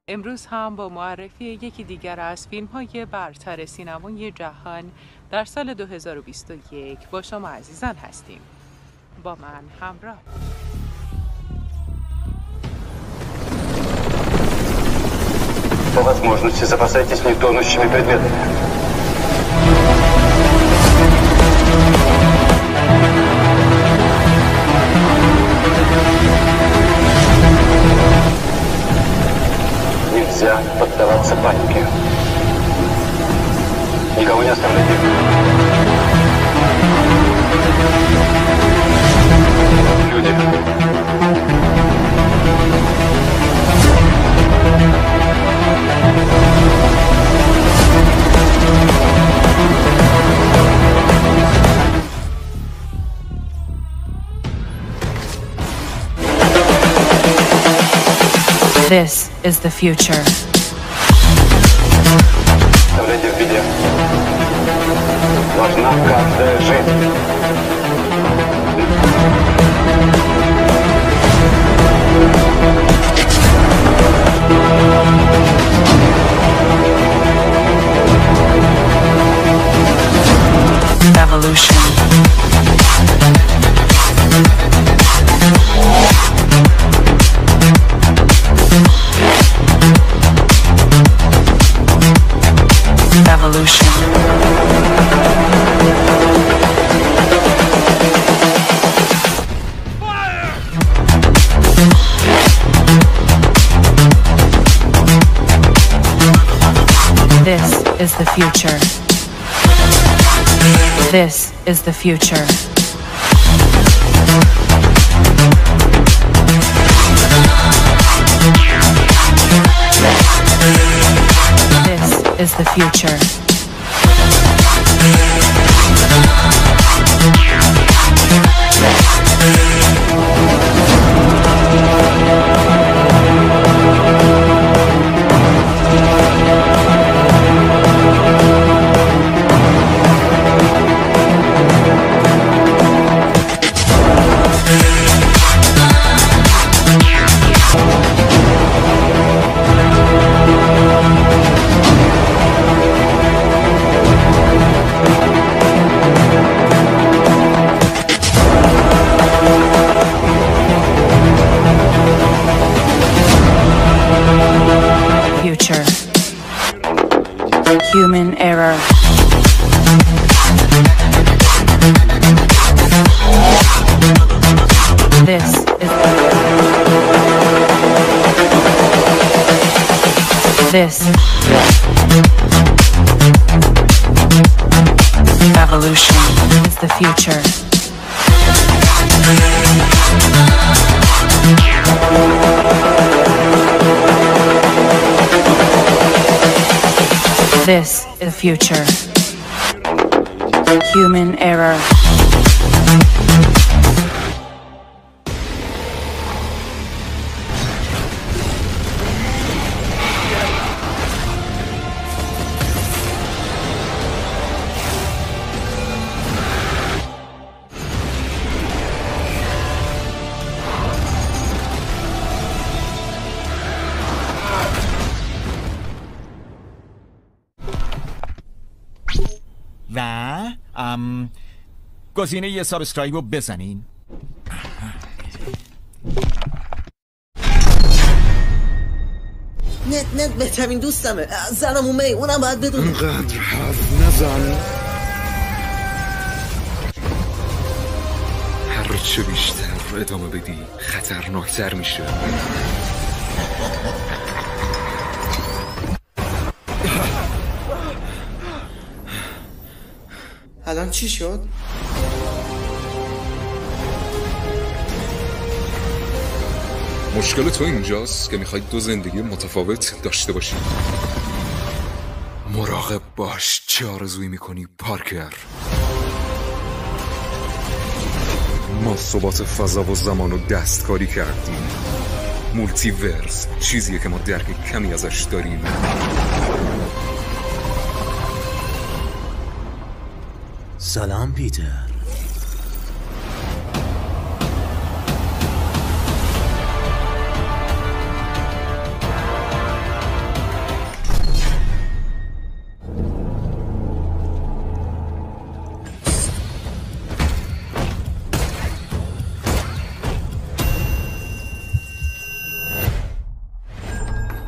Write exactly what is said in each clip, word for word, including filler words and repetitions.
امروز هم با معرفی یکی دیگر از فیلم‌های برتر سینمای جهان در سال دو هزار و بیست و یک با شما عزیزان هستیم. با من همراه. По возможности запасайтесь нетонущими предметами. Нельзя поддаваться панике. Никого не оставляйте. Люди. This is the future. Оставляйте в беде. Важна каждая жизнь. Evolution. Evolution. Fire! This is the future. This is the future. This is the future. Future. Human error. This is this evolution is the future. This is the future. Human error. و ام گزینه یه سابسکرایب رو بزنین. نت نت بهترین دوستمه. زنم اومه اونم باید بدونه. اینقدر حرف نزن. هر چه بیشتر ادامه بدی خطرناکتر میشه. الان چی شد؟ مشکل تو اینجاست که میخوای دو زندگی متفاوت داشته باشی. مراقب باش چه آرزویی میکنی پارکر. ما ثبات فضا و زمان رو دستکاری کردیم. مولتی ورس چیزیه که ما درک کمی ازش داریم. سلام پیتر.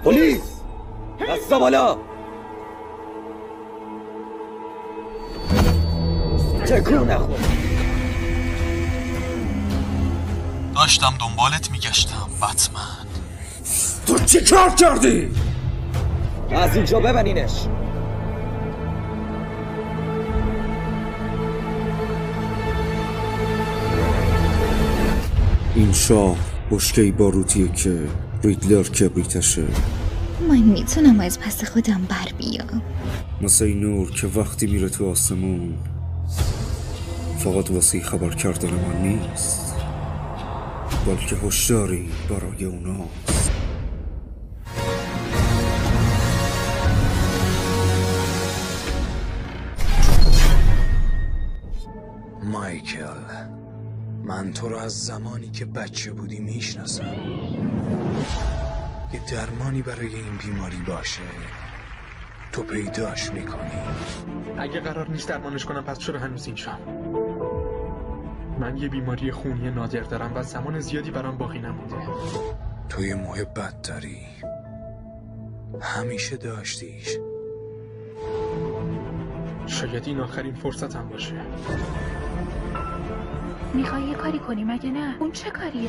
پلیس! دستا بالا! تکون نخور. داشتم دنبالت میگشتم بتمن. تو چی کار کردی؟ از اینجا ببرینش. این شاه بشکه‌ای باروتیه که ریدلر کبریتشه. من میتونم از پس خودم بر بیام. مثل این نور که وقتی میره تو آسمون فقط واسه خبر کردن من نیست، بلکه هشداری برای اوناست. مایکل، من تو رو از زمانی که بچه بودی میشناسم. یه درمانی برای این بیماری باشه تو پیداش میکنی. اگه قرار نیست درمانش کنم پس چرا هنوز اینجام؟ من یه بیماری خونی نادر دارم و زمان زیادی برام باقی نمونده. تو یه محبت داری، همیشه داشتیش. شاید این آخرین فرصتم باشه. میخوای یه کاری کنی مگه نه؟ اون چه کاریه؟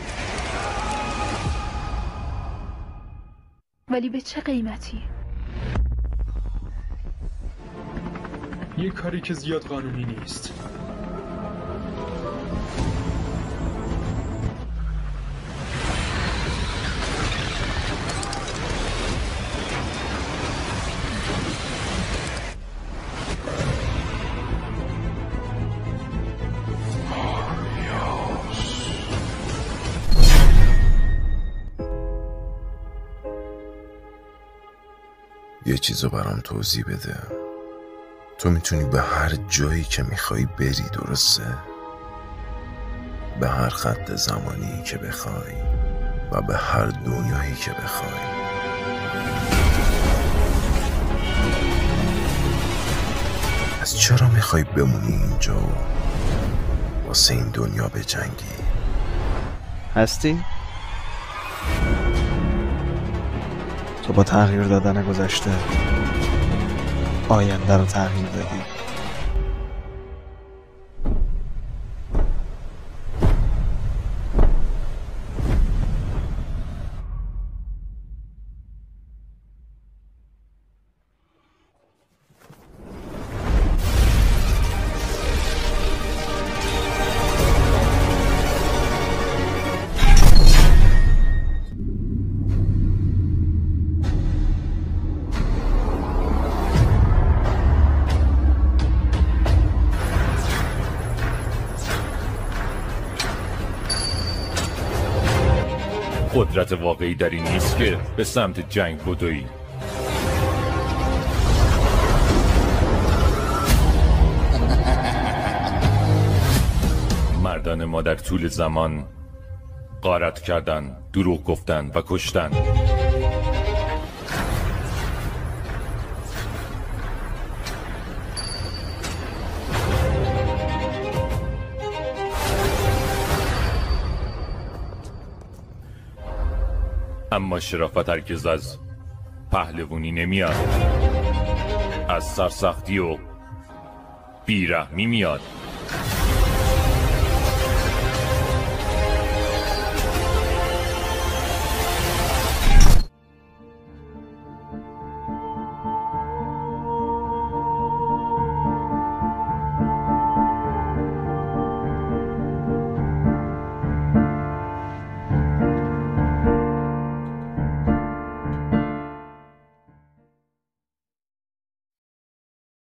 ولی به چه قیمتی؟ یه کاری که زیاد قانونی نیست. یه چیزو برام توضیح بده. تو میتونی به هر جایی که میخوای بری، درسته؟ به هر خط زمانی که بخوای و به هر دنیایی که بخوای. پس چرا میخوای بمونی اینجا و واسه این دنیا بجنگی؟ هستی؟ تو با تغییر دادن گذشته آینده رو تغییر دادی. قدرت واقعی در این نیست که به سمت جنگ بدویی. مردان ما در طول زمان غارت کردن، دروغ گفتن و کشتن. اما شرافت هرگز از پهلوانی نمیاد، از سرسختی و بیرحمی میاد.